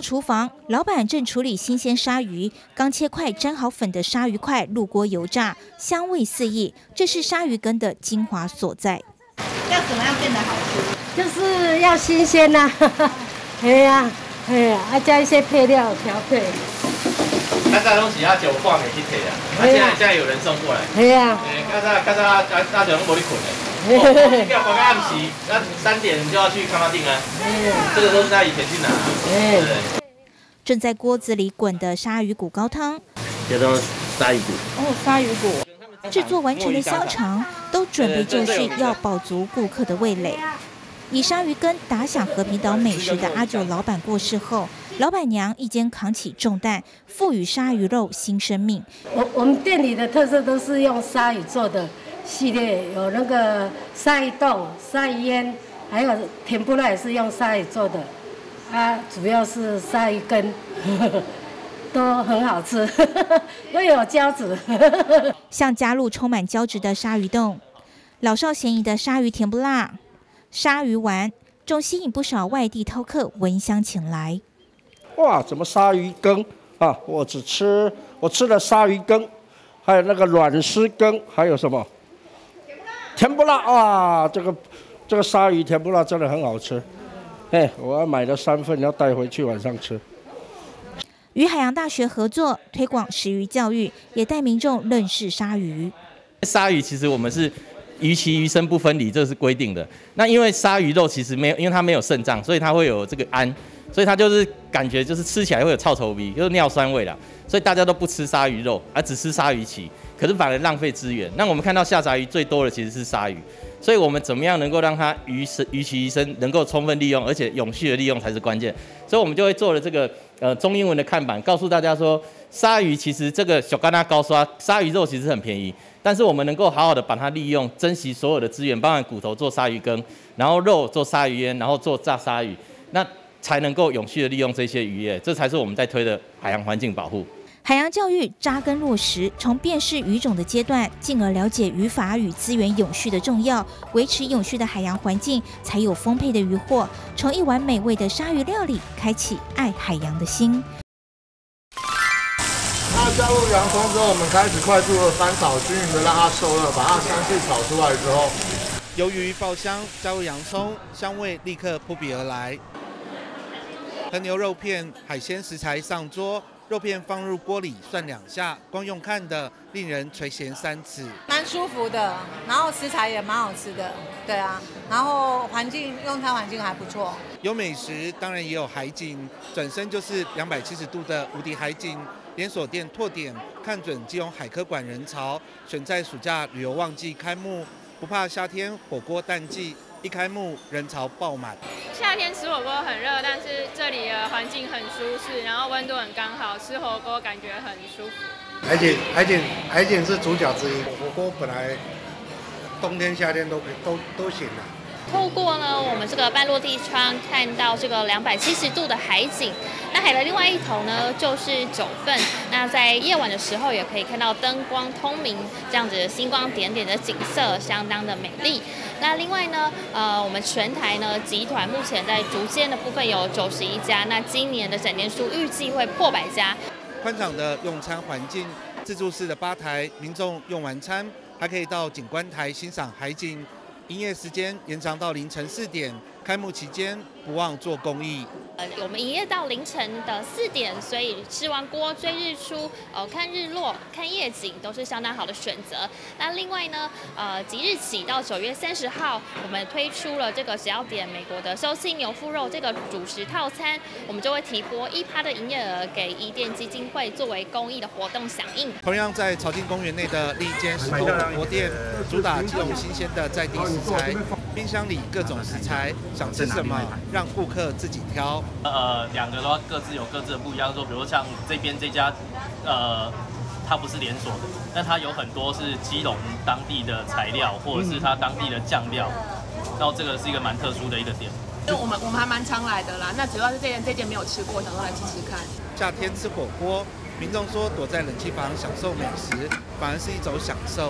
到厨房，老板正处理新鲜鲨鱼，刚切块沾好粉的鲨鱼块入锅油炸，香味四溢，这是鲨鱼羹的精华所在。 要怎么样变得好吃？ 就是要新鲜呐、哎呀，加一些配料调配。 这东西要9半的去摕啊，现在有人送过来。 哎呀， 大家拢无咧困的。要赶到暗时，那3点就要去康拉定啊。这个都是他以前去拿。 正在锅子里滚的鲨鱼骨高汤， 叫做鲨鱼骨。 哦，鲨鱼骨。制作完成的香肠都准备就绪，要饱足顾客的味蕾。以鲨鱼羹打响和平岛美食的阿九老板过世后，老板娘一肩扛起重担，赋予鲨鱼肉新生命。 我们店里的特色都是用鲨鱼做的系列，有那个鲨鱼冻、鲨鱼烟，还有甜不辣也是用鲨鱼做的，主要是鲨鱼羹。都很好吃，又有胶质。 像加入充满胶质的鲨鱼冻，老少咸宜的鲨鱼甜不辣、鲨鱼丸，终吸引不少外地饕客闻香前来。 哇，怎么鲨鱼羹啊？我吃了鲨鱼羹，还有那个软丝羹，还有什么甜不辣啊？这个鲨鱼甜不辣真的很好吃。我要买了3份，要带回去晚上吃。 与海洋大学合作推广食鱼教育，也带民众认识鲨鱼。 鲨鱼其实我们是鱼鳍鱼身不分离，这是规定的。那因为鲨鱼肉其实没有，因为它没有肾脏，所以它会有这个氨，所以它就是感觉就是吃起来会有臭臭味，就是尿酸味啦。所以大家都不吃鲨鱼肉，只吃鲨鱼鳍，可是反而浪费资源。那我们看到下杂鱼最多的其实是鲨鱼，所以我们怎么样能够让它鱼鳍鱼身能够充分利用，而且永续的利用才是关键。所以我们就会做了这个中英文的看板，告诉大家说，鲨鱼其实这个小干拉高刷，鲨鱼肉其实很便宜，但是我们能够好好的把它利用，珍惜所有的资源，包含骨头做鲨鱼羹，然后肉做鲨鱼烟，然后做炸鲨鱼，那才能够永续的利用这些渔业，这才是我们在推的海洋环境保护。 海洋教育扎根落实，从辨识鱼种的阶段，进而了解渔法与资源永续的重要，维持永续的海洋环境，才有丰沛的渔获。从一碗美味的鲨鱼料理，开启爱海洋的心。 那加入洋葱之后，我们开始快速的翻炒，均匀的让它受热，把它香气炒出来之后， 由于爆香，加入洋葱，香味立刻扑鼻而来。和牛肉片、海鲜食材上桌。肉片放入锅里涮2下，光用看的令人垂涎3尺。 蛮舒服的，然后食材也蛮好吃的，对啊，然后用餐环境还不错。 有美食，当然也有海景，转身就是270度的无敌海景。连锁店拓点，看准基隆海科馆人潮，选在暑假旅游旺季开幕，不怕夏天火锅淡季。一开幕人潮爆满， 夏天吃火锅很热，但是这里的环境很舒适，然后温度很刚好，吃火锅感觉很舒服。 海景是主角之一，火锅本来冬天夏天都行啊。 透过呢我们这个半落地窗看到这个270度的海景，那海的另外一头呢就是九份。那在夜晚的时候也可以看到灯光通明，这样子星光点点的景色相当的美丽。那另外呢，我们全台呢集团目前在竹间的部分有91家，那今年的整年数预计会破100家。 宽敞的用餐环境，自助式的吧台，民众用完餐还可以到景观台欣赏海景。营业时间延长到凌晨4点，开幕期间不忘做公益。 我们营业到凌晨的4点，所以吃完锅追日出，看日落、看夜景都是相当好的选择。那另外呢，即日起到9月30号，我们推出了这个只要点美国的寿星牛腹肉这个主食套餐，我们就会提拨1%的营业额给伊甸基金会作为公益的活动响应。 同样在潮境公园内的另一间石头火锅店，主打基隆新鲜的在地食材，冰箱里各种食材，想吃什么让顾客自己挑。 2个都各自有各自的不一样。说，比如像这边这家，它不是连锁的，但它有很多是基隆当地的材料，或者是它当地的酱料。然后这个是一个蛮特殊的一个点。 我们还蛮常来的啦。那主要是这间没有吃过，想说来吃吃看。 夏天吃火锅，民众说躲在冷气房享受美食，反而是一种享受。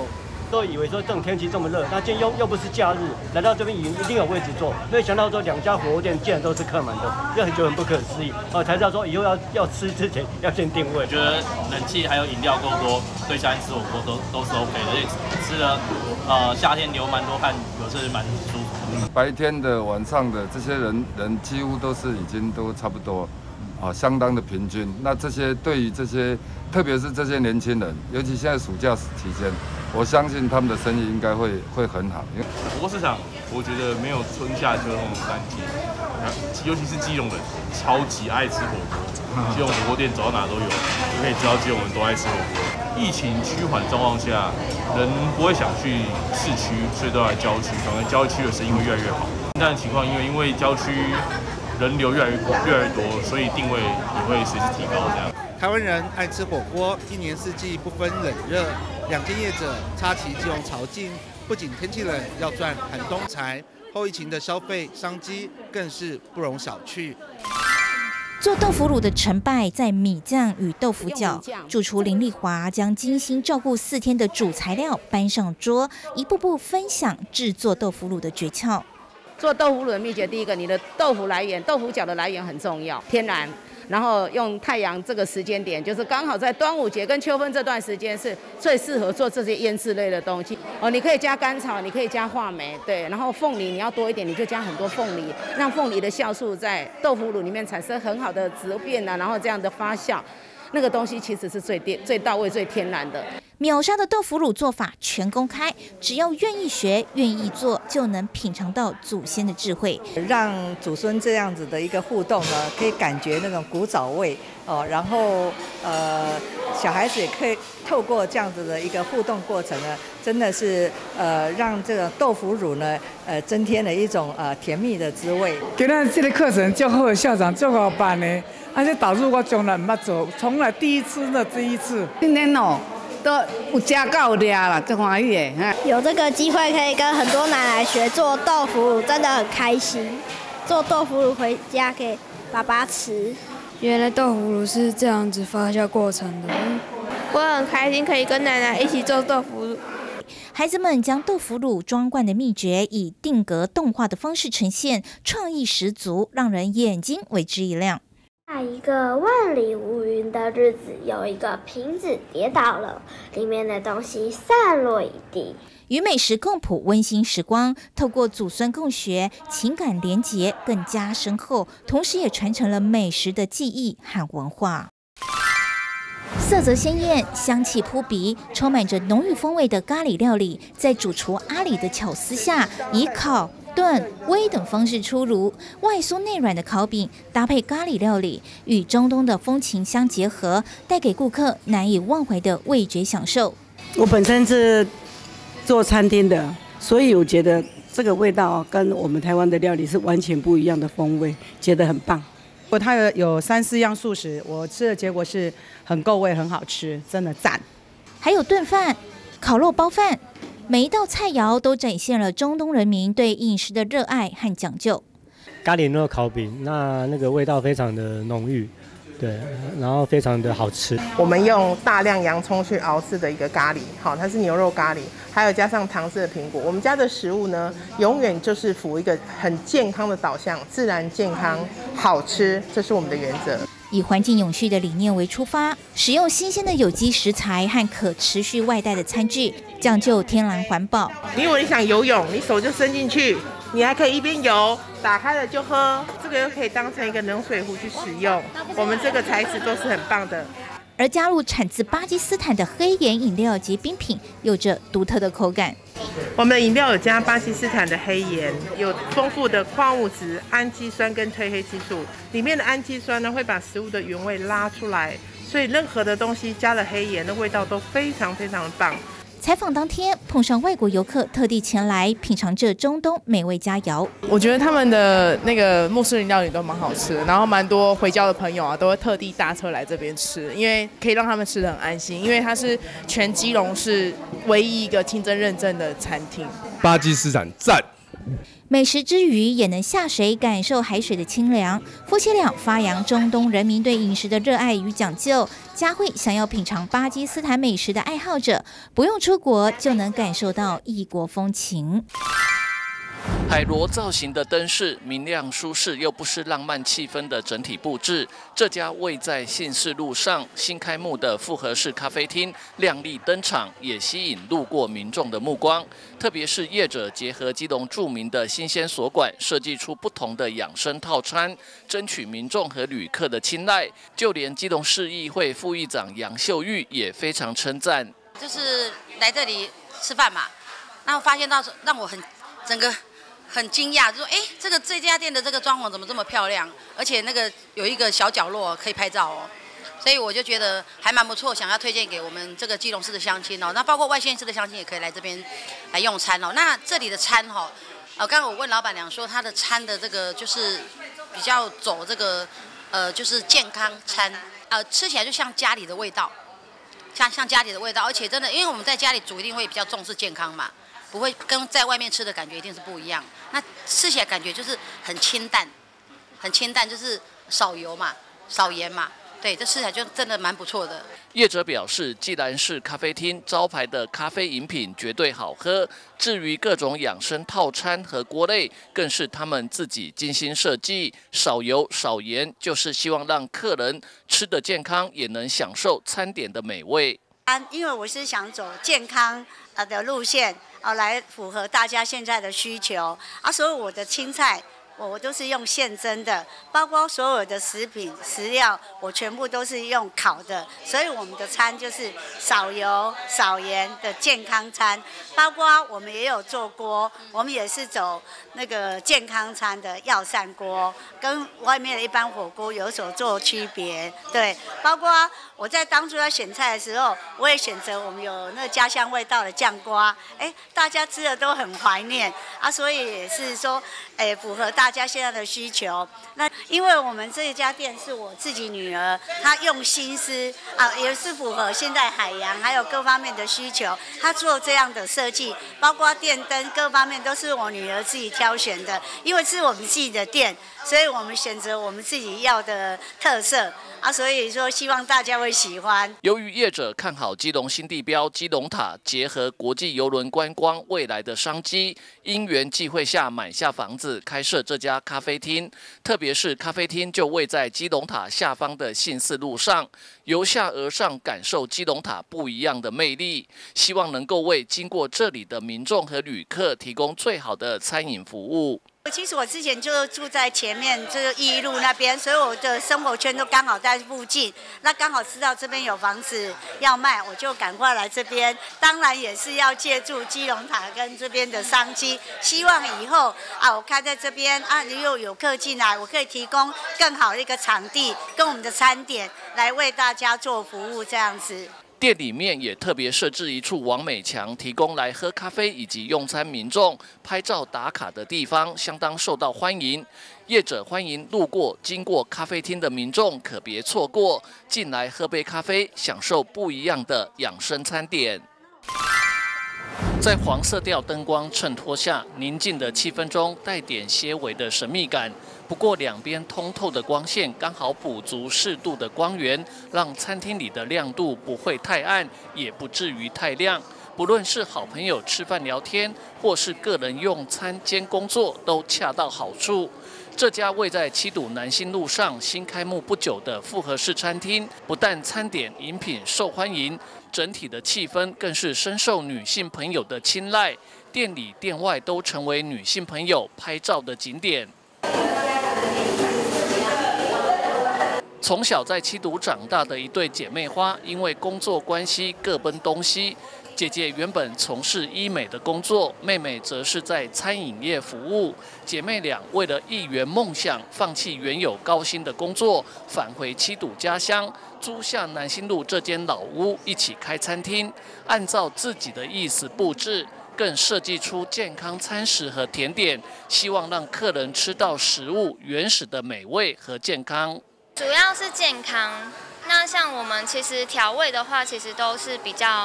都以为说这种天气这么热，那今天又不是假日，来到这边一定有位置坐，没想到说2家火锅店竟然都是客满的，这很很不可思议。才知道说以后要吃之前要先定位。 我觉得冷气还有饮料够多，对夏天吃火锅都是 OK 的，而且吃了夏天流蛮多汗，有时候蛮舒服。 白天的、晚上的这些人几乎都是已经都差不多，相当的平均。那这些对于这些，特别是这些年轻人，尤其现在暑假期间，我相信他们的生意应该会很好。 火锅市场，我觉得没有春夏秋冬3季，尤其是基隆人超级爱吃火锅，基隆火锅店走到哪都有，就可以知道基隆人都爱吃火锅。疫情趋缓状况下，人不会想去市区，所以都来郊区，反而郊区的生意会越来越好。现在的情况，因为郊区人流越来越多，所以定位也会随之提高。这样， 台湾人爱吃火锅，一年四季不分冷热。2间业者插旗基隆潮境，不仅天气冷要赚寒冬财，后疫情的消费商机更是不容小觑。 做豆腐乳的成败在米酱与豆腐角。主厨林丽华将精心照顾4天的主材料搬上桌，一步步分享制作豆腐乳的诀窍。 做豆腐乳的秘诀，第一个，你的豆腐来源、豆腐角的来源很重要，天然。然后用太阳这个时间点，就是刚好在端午节跟秋分这段时间是最适合做这些腌制类的东西。你可以加甘草，你可以加话梅，对。然后凤梨你要多一点，你就加很多凤梨，让凤梨的酵素在豆腐乳里面产生很好的质变然后这样的发酵，那个东西其实是最到位、最天然的。 秒杀的豆腐乳做法全公开，只要愿意学、愿意做，就能品尝到祖先的智慧。 让祖孙这样子的一个互动呢，可以感觉那种古早味然后小孩子也可以透过这样子的一个互动过程呢，真的是让这个豆腐乳呢增添了一种甜蜜的滋味。 今仔这个课程最好的校长最好办呢，且导致我从来唔捌做，从来第一次。今天都有加到的啦，最欢喜的。 有这个机会可以跟很多奶奶学做豆腐乳，真的很开心。做豆腐乳回家给爸爸吃。 原来豆腐乳是这样子发酵过程的。 我很开心可以跟奶奶一起做豆腐乳。 孩子们将豆腐乳装罐的秘诀以定格动画的方式呈现，创意十足，让人眼睛为之一亮。 在一个万里无云的日子，有一个瓶子跌倒了，里面的东西散落一地。 与美食共谱温馨时光，透过祖孙共学，情感连结更加深厚，同时也传承了美食的记忆和文化。色泽鲜艳，香气扑鼻，充满着浓郁风味的咖喱料理，在主厨阿里的巧思下，以烤、炖、煨等方式出炉，外酥内软的烤饼搭配咖喱料理，与中东的风情相结合，带给顾客难以忘怀的味觉享受。 我本身是做餐厅的，所以我觉得这个味道跟我们台湾的料理是完全不一样的风味，觉得很棒。 它有3、4样素食，我吃的结果是很够味，很好吃，真的赞。 还有炖饭、烤肉包饭。每一道菜肴都展现了中东人民对饮食的热爱和讲究。 咖喱肉烤饼，那个味道非常的浓郁，对，然后非常的好吃。 我们用大量洋葱去熬制的一个咖喱，好，它是牛肉咖喱，还有加上糖制的苹果。我们家的食物呢，永远就是符一个很健康的导向，自然、健康、好吃，这是我们的原则。 以环境永续的理念为出发，使用新鲜的有机食材和可持续外带的餐具，讲究天然环保。 你以为你想游泳，你手就伸进去，你还可以一边游，打开了就喝，这个又可以当成一个冷水壶去使用。我们这个材质都是很棒的。 而加入产自巴基斯坦的黑盐饮料及冰品，有着独特的口感。 我们的饮料有加巴基斯坦的黑盐，有丰富的矿物质、氨基酸跟褪黑激素。里面的氨基酸呢，会把食物的原味拉出来，所以任何的东西加了黑盐的味道都非常非常的棒。 采访当天碰上外国游客特地前来品尝这中东美味佳肴。 我觉得他们的那个穆斯林料理都蛮好吃的，然后蛮多回教的朋友都会特地搭车来这边吃，因为可以让他们吃得很安心，因为它是全基隆市唯一一个清真认证的餐厅。 巴基斯坦赞。 美食之余，也能下水感受海水的清凉。夫妻俩发扬中东人民对饮食的热爱与讲究。佳慧想要品尝巴基斯坦美食的爱好者，不用出国就能感受到异国风情。 海螺造型的灯饰，明亮舒适又不失浪漫气氛的整体布置。这家位在信士路上新开幕的复合式咖啡厅，亮丽登场，也吸引路过民众的目光。特别是业者结合基隆著名的新鲜所馆，设计出不同的养生套餐，争取民众和旅客的青睐。就连基隆市议会副议长杨秀玉也非常称赞， 就是来这里吃饭嘛，然后发现到让我整个很惊讶，就说这家店的这个装潢怎么这么漂亮，而且那个有一个小角落可以拍照哦，所以我就觉得还蛮不错，想要推荐给我们这个基隆市的乡亲哦，那包括外县市的乡亲也可以来这边来用餐哦。那这里的餐哈，刚刚我问老板娘说，他的餐的这个就是比较走这个就是健康餐，吃起来就像家里的味道，像家里的味道，而且真的，因为我们在家里煮一定会比较重视健康嘛。不会跟在外面吃的感觉一定是不一样，那吃起来感觉就是很清淡，就是少油嘛，少盐嘛，对，这吃起来就真的蛮不错的。 业者表示，既然是咖啡厅招牌的咖啡饮品绝对好喝，至于各种养生套餐和锅类，更是他们自己精心设计，少油少盐，就是希望让客人吃得健康，也能享受餐点的美味。 因为我是想走健康的路线，来符合大家现在的需求，所以我的青菜我都是用现蒸的，包括所有的食品食料我全部都是用烤的，所以我们的餐就是少油少盐的健康餐，包括我们也有做锅，我们也是走那个健康餐的药膳锅，跟外面的一般火锅有所做区别。对，包括我在当初在选菜的时候，我也选择我们有那个家乡味道的酱瓜，大家吃的都很怀念所以也是说，符合大家现在的需求。那因为我们这一家店是我自己女儿，她用心思也是符合现在海洋还有各方面的需求，她做这样的设计，包括电灯各方面都是我女儿自己挑选的，因为是我们自己的店，所以我们选择我们自己要的特色所以说希望大家会喜欢。 由于业者看好基隆新地标基隆塔，结合国际邮轮观光未来的商机，因缘际会下买下房子，开设这家咖啡厅。特别是咖啡厅就位在基隆塔下方的信士路上，由下而上感受基隆塔不一样的魅力，希望能够为经过这里的民众和旅客提供最好的餐饮服务。 其实我之前就住在前面这个义路那边，所以我的生活圈都刚好在附近。那刚好知道这边有房子要卖，我就赶快来这边。当然也是要借助基隆塔跟这边的商机，希望以后我开在这边如果有客进来，我可以提供更好的一个场地跟我们的餐点来为大家做服务这样子。 店里面也特别设置一处网美墙，提供来喝咖啡以及用餐民众拍照打卡的地方，相当受到欢迎。业者欢迎路过经过咖啡厅的民众可别错过，进来喝杯咖啡，享受不一样的养生餐点。在黄色调灯光衬托下，宁静的气氛中带点些微的神秘感。不过两边通透的光线刚好补足适度的光源，让餐厅里的亮度不会太暗，也不至于太亮。不论是好朋友吃饭聊天，或是个人用餐兼工作，都恰到好处。这家位在七堵南新路上新开幕不久的复合式餐厅，不但餐点饮品受欢迎，整体的气氛更是深受女性朋友的青睐。店里店外都成为女性朋友拍照的景点。从小在七堵长大的一对姐妹花，因为工作关系各奔东西。姐姐原本从事医美的工作，妹妹则是在餐饮业服务。姐妹俩为了一圆梦想，放弃原有高薪的工作，返回七堵家乡，租下南新路这间老屋，一起开餐厅，按照自己的意思布置。更设计出健康餐食和甜点，希望让客人吃到食物原始的美味和健康。 主要是健康，那像我们其实调味的话，其实都是比较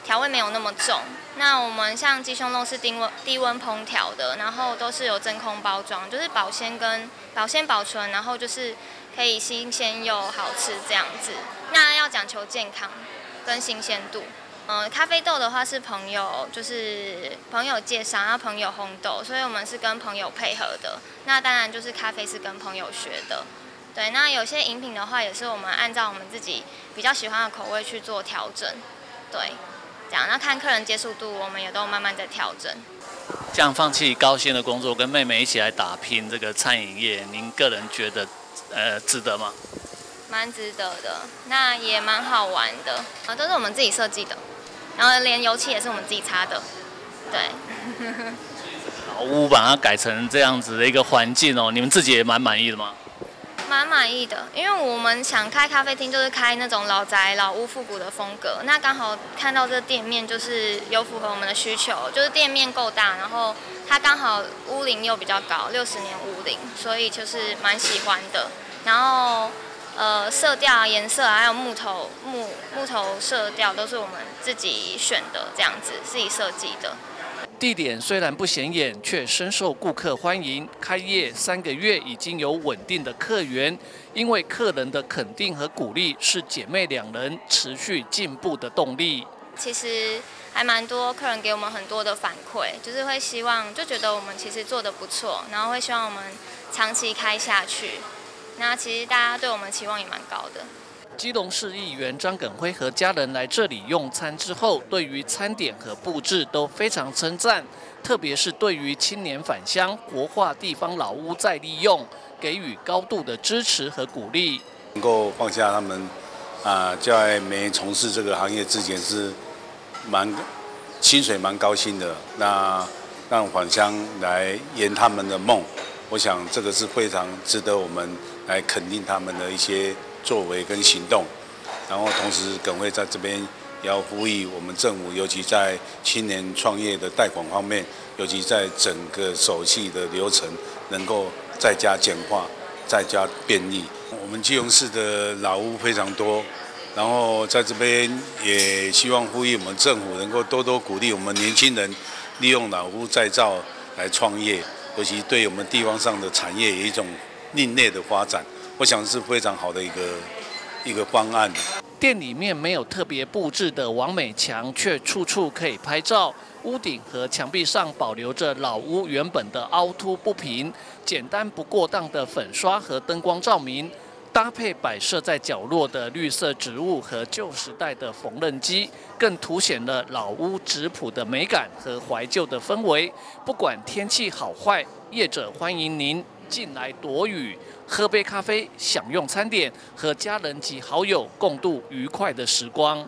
调味没有那么重。那我们像鸡胸肉是低温烹调的，然后都是有真空包装，就是保鲜保存，然后就是可以新鲜又好吃这样子。那要讲求健康跟新鲜度。咖啡豆的话是朋友介绍，然后朋友烘豆，所以我们是跟朋友配合的。那当然就是咖啡是跟朋友学的。对，那有些饮品的话也是我们按照我们自己比较喜欢的口味去做调整。对，这样那看客人接受度，我们也都慢慢在调整。 这样放弃高薪的工作，跟妹妹一起来打拼这个餐饮业，您个人觉得值得吗？ 蛮值得的，那也蛮好玩的，都是我们自己设计的，然后连油漆也是我们自己擦的，对。 老屋把它改成这样子的一个环境哦，你们自己也蛮满意的吗？ 蛮满意的，因为我们想开咖啡厅，就是开那种老宅、老屋、复古的风格。那刚好看到这店面，就是有符合我们的需求，就是店面够大，然后它刚好屋龄又比较高，60年屋龄，所以就是蛮喜欢的。然后色调啊、颜色啊，还有木头色调都是我们自己选的，这样子自己设计的。 地点虽然不显眼，却深受顾客欢迎。开业3个月，已经有稳定的客源。因为客人的肯定和鼓励，是姐妹2人持续进步的动力。 其实还蛮多客人给我们很多的反馈，就是会希望，就觉得我们其实做得不错，然后会希望我们长期开下去。那其实大家对我们期望也蛮高的。 基隆市议员张耿辉和家人来这里用餐之后，对于餐点和布置都非常称赞，特别是对于青年返乡、活化地方老屋再利用，给予高度的支持和鼓励。 能够放下他们在没从事这个行业之前是薪水蛮高薪的，那让返乡来圆他们的梦，我想这个是非常值得我们来肯定他们的一些作为跟行动，然后同时耿辉在这边也要呼吁我们政府，尤其在青年创业的贷款方面，尤其在整个手续的流程能够再加简化、再加便利。我们基隆市的老屋非常多，然后在这边也希望呼吁我们政府能够多多鼓励我们年轻人利用老屋再造来创业，尤其对我们地方上的产业有一种另类的发展。我想是非常好的一个方案。 店里面没有特别布置的完美墙，却处处可以拍照。屋顶和墙壁上保留着老屋原本的凹凸不平，简单不过当的粉刷和灯光照明，搭配摆设在角落的绿色植物和旧时代的缝纫机，更凸显了老屋质朴的美感和怀旧的氛围。不管天气好坏，业者欢迎您进来躲雨，喝杯咖啡，享用餐点，和家人及好友共度愉快的时光。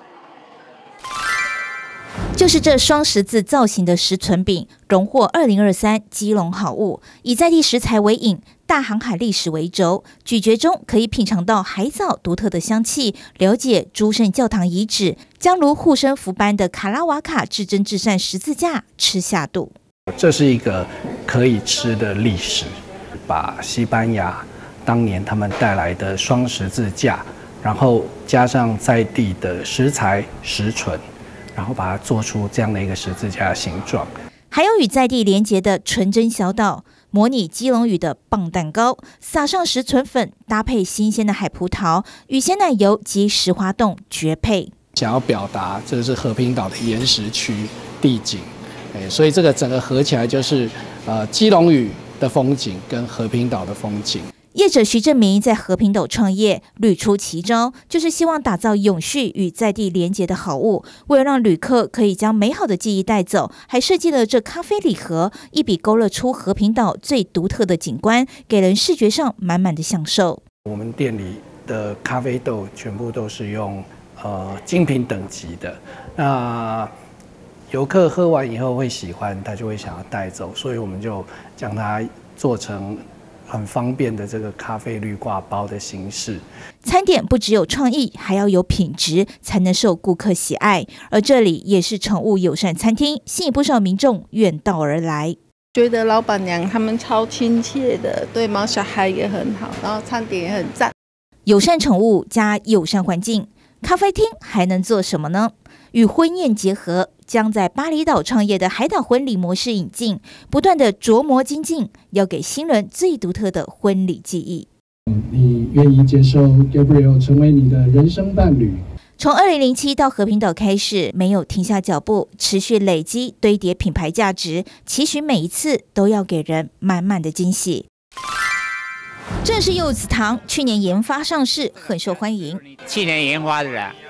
就是这双十字造型的石存饼，荣获2023基隆好物，以在地食材为引，大航海历史为轴，咀嚼中可以品尝到海藻独特的香气，了解诸圣教堂遗址，将如护身符般的卡拉瓦卡至真至善十字架吃下肚。 这是一个可以吃的历史，把西班牙当年他们带来的双十字架，然后加上在地的食材石存，然后把它做出这样的一个十字架的形状。 还有与在地连结的纯真小岛，模拟基隆屿的棒蛋糕，撒上石存粉，搭配新鲜的海葡萄与鲜奶油及石花冻绝配。 想要表达这是和平岛的岩石区地景，所以这个整个合起来就是基隆屿的风景跟和平岛的风景。 业者徐正明在和平岛创业，屡出奇招，就是希望打造永续与在地连结的好物。为了让旅客可以将美好的记忆带走，还设计了这咖啡礼盒，一笔勾勒出和平岛最独特的景观，给人视觉上满满的享受。 我们店里的咖啡豆全部都是用精品等级的，那游客喝完以后会喜欢，他就会想要带走，所以我们就将它做成很方便的这个咖啡滤挂包的形式。 餐点不只有创意，还要有品质，才能受顾客喜爱。而这里也是宠物友善餐厅，吸引不少民众远道而来。 觉得老板娘他们超亲切的，对毛小孩也很好，然后餐点也很赞。 友善宠物加友善环境，咖啡厅还能做什么呢？ 与婚宴结合，将在巴厘岛创业的海岛婚礼模式引进，不断的琢磨精进，要给新人最独特的婚礼记忆。 你愿意接受 Gabriel 成为你的人生伴侣？ 从2007到和平岛开始，没有停下脚步，持续累积堆叠品牌价值，期许每一次都要给人满满的惊喜。正是柚子糖去年研发上市，很受欢迎。 去年研发的啦，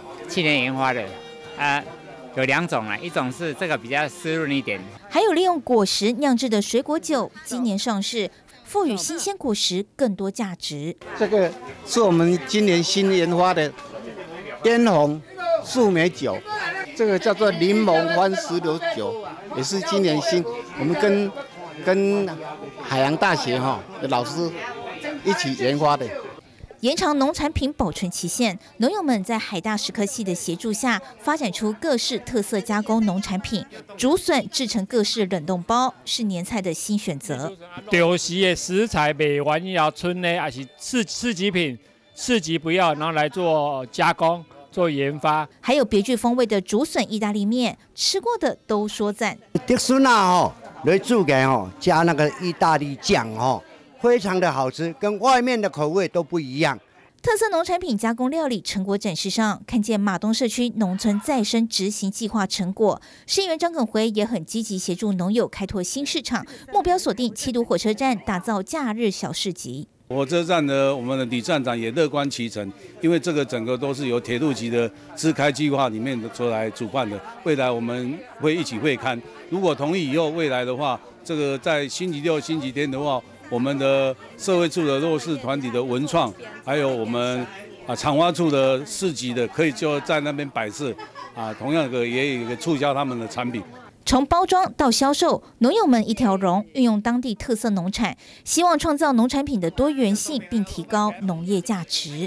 有2种啦，一种是这个比较湿润一点， 还有利用果实酿制的水果酒，今年上市，赋予新鲜果实更多价值。 这个是我们今年新研发的嫣红树莓酒，这个叫做柠檬番石榴酒，也是今年新，我们跟海洋大学的老师一起研发的。 延长农产品保存期限，农友们在海大食科系的协助下，发展出各式特色加工农产品，竹笋制成各式冷冻包，是年菜的新选择。 就是的食材卖完以后，剩的还是次级品。市级不要，然后来做加工、做研发。 还有别具风味的竹笋意大利面，吃过的都说赞。 竹笋啊，来煮给加那个意大利酱非常的好吃，跟外面的口味都不一样。 特色农产品加工料理成果展示上，看见马东社区农村再生执行计划成果。市议员张耿辉也很积极协助农友开拓新市场，目标锁定七堵火车站，打造假日小市集。 火车站呢，我们的李站长也乐观其成，因为这个整个都是由铁路局的支开计划里面出来主办的。未来我们会一起会勘，如果同意以后，未来的话，这个在星期六、星期天的话，我们的社会处的弱势团体的文创，还有我们厂发处的市集的，可以就在那边摆设同样的也有一个促销他们的产品。 从包装到销售，农友们一条龙，运用当地特色农产，希望创造农产品的多元性，并提高农业价值。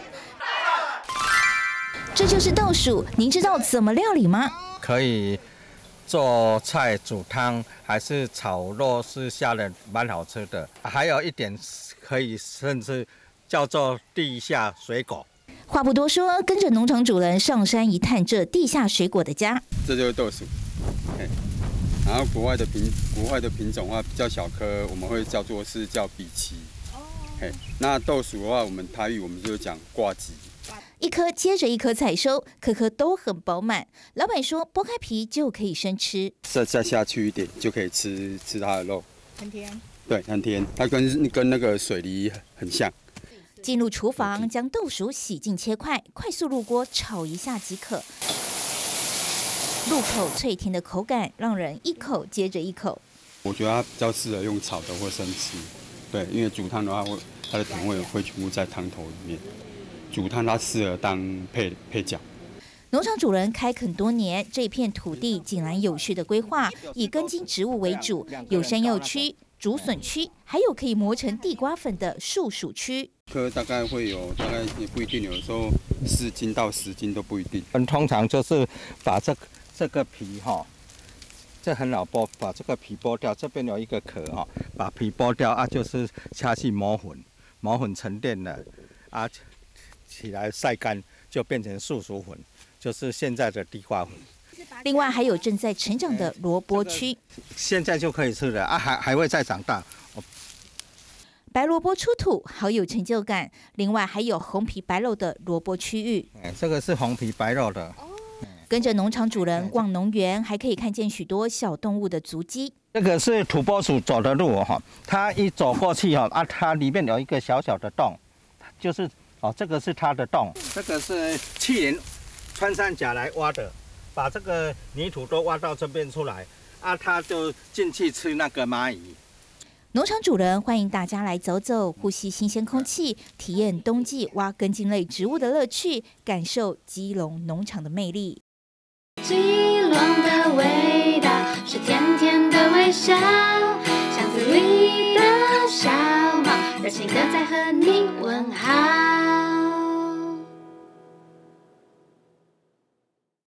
这就是豆薯，您知道怎么料理吗？ 可以做菜、煮汤，还是炒肉，是下的蛮好吃的。还有一点可以甚至叫做地下水果。 话不多说，跟着农场主人上山一探这地下水果的家。 这就是豆薯。然后国外的品种的话比较小颗，我们会叫比奇。那豆薯的话，我们台语就讲挂吉。 一颗接着一颗采收，颗颗都很饱满。老板说，剥开皮就可以生吃， 再下去一点就可以吃它的肉， 很甜。 对，很甜，它跟那个水梨很像。 进入厨房，将豆薯洗净切块，快速入锅炒一下即可。入口脆甜的口感，让人一口接着一口。 我觉得它比较适合用炒的或生吃，对，因为煮汤的话，它的甜味会全部在汤头里面。煮汤它适合当配角。 农场主人开垦多年，这片土地井然有序的规划，以根茎植物为主，有山药区、竹笋区，还有可以磨成地瓜粉的树薯区。 颗大概会有，大概也不一定，有的时候4斤到10斤都不一定。 通常就是把这个皮这很好剥，把这个皮剥掉，这边有一个壳把皮剥掉就是下去磨粉沉淀了起来晒干就变成树薯粉，就是现在的地瓜粉。 另外还有正在成长的萝卜区， 现在就可以吃了还会再长大。 白萝卜出土，好有成就感。另外还有红皮白肉的萝卜区域， 这个是红皮白肉的。 跟着农场主人逛农园，还可以看见许多小动物的足迹。 这个是土拨鼠走的路它一走过去它里面有一个小小的洞，就是这个是它的洞。这个是去年穿山甲来挖的，把这个泥土都挖到这边出来它就进去吃那个蚂蚁。 农场主人欢迎大家来走走，呼吸新鲜空气，体验冬季挖根茎类植物的乐趣，感受基隆农场的魅力。 基隆的味道是甜甜的微笑，巷子里的小猫，热情的在和你问好。